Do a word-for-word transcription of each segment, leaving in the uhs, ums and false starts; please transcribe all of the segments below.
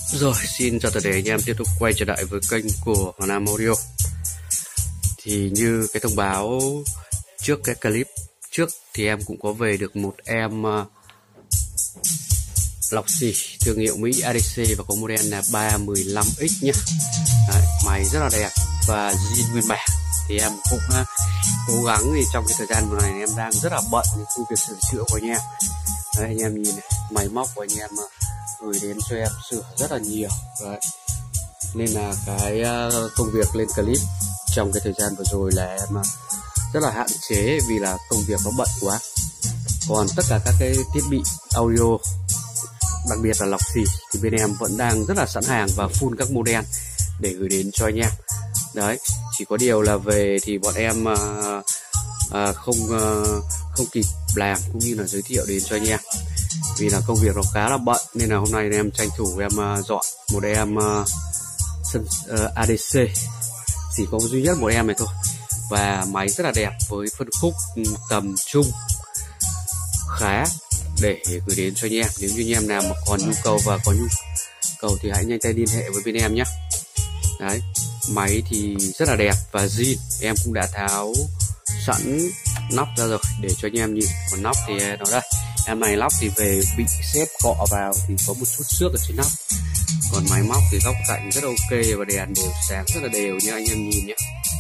Rồi, xin chào tất cả anh em tiếp tục quay trở lại với kênh của Hoàng Nam Audio. Thì như cái thông báo trước cái clip trước thì em cũng có về được một em uh, lọc xì thương hiệu Mỹ a đê xê và có model là ba một lăm x nhá. Đấy, máy rất là đẹp và zin nguyên bản. Thì em cũng uh, cố gắng thì trong cái thời gian vừa này em đang rất là bận công việc sửa chữa của anh em. Đấy, anh em nhìn này, máy móc của anh em uh, gửi đến cho em sửa rất là nhiều. Đấy, nên là cái uh, công việc lên clip trong cái thời gian vừa rồi là em uh, rất là hạn chế vì là công việc nó bận quá. Còn tất cả các cái thiết bị audio, đặc biệt là lọc xì, thì bên em vẫn đang rất là sẵn hàng và full các model để gửi đến cho anh em. Đấy, chỉ có điều là về thì bọn em uh, uh, không uh, không kịp làm cũng như là giới thiệu đến cho anh em vì là công việc nó khá là bận, nên là hôm nay em tranh thủ em uh, dọn một em uh, sân uh, a đê xê, chỉ có duy nhất một em này thôi, và máy rất là đẹp với phân khúc tầm trung khá để gửi đến cho anh em. Nếu như anh em nào mà còn nhu cầu và có nhu cầu thì hãy nhanh tay liên hệ với bên em nhé. Đấy, máy thì rất là đẹp và zin, em cũng đã tháo sẵn nắp ra rồi để cho anh em nhìn. Còn nắp thì nó đây, em này lóc thì về bị xếp cọ vào thì có một chút xước ở trên nắp. Còn máy móc thì góc cạnh rất ok và đèn đều sáng rất là đều như anh em nhìn nhé.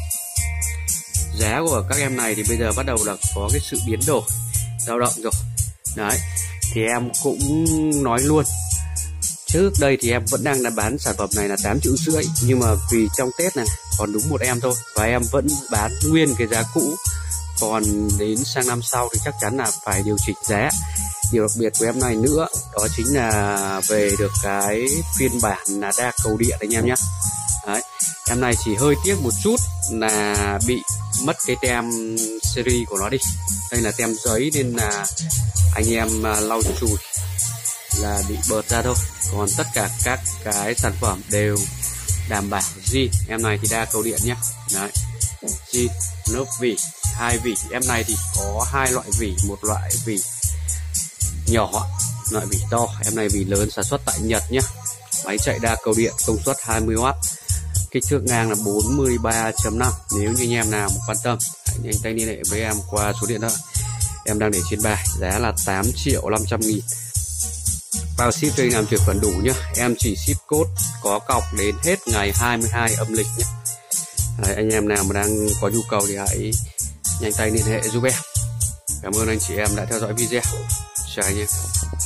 Giá của các em này thì bây giờ bắt đầu là có cái sự biến đổi, dao động rồi. Đấy, thì em cũng nói luôn, trước đây thì em vẫn đang là bán sản phẩm này là tám triệu rưỡi, nhưng mà vì trong Tết này còn đúng một em thôi và em vẫn bán nguyên cái giá cũ. Còn đến sang năm sau thì chắc chắn là phải điều chỉnh giá. Điều đặc biệt của em này nữa đó chính là về được cái phiên bản là đa cầu điện anh em nhé. Đấy, em này chỉ hơi tiếc một chút là bị mất cái tem series của nó đi. Đây là tem giấy nên là anh em lau chùi là bị bợt ra thôi. Còn tất cả các cái sản phẩm đều đảm bảo zin. Em này thì đa cầu điện nhé. Đấy, zin, lớp vỉ, hai vỉ. Em này thì có hai loại vỉ, một loại vỉ nhỏ, loại vỉ to. Em này vỉ lớn sản xuất tại Nhật nhé. Máy chạy đa cầu điện, công suất hai mươi oát, kích thước ngang là bốn mươi ba chấm năm. Nếu như anh em nào mà quan tâm hãy nhanh tay liên hệ với em qua số điện thoại em đang để trên bài, giá là tám triệu năm trăm nghìn. Bao ship cho anh làm chuyển khoản đủ nhá. Em chỉ ship code có cọc đến hết ngày hai mươi hai âm lịch nhé. Đấy, anh em nào mà đang có nhu cầu thì hãy nhanh tay liên hệ giúp em. Cảm ơn anh chị em đã theo dõi video. Chào anh em.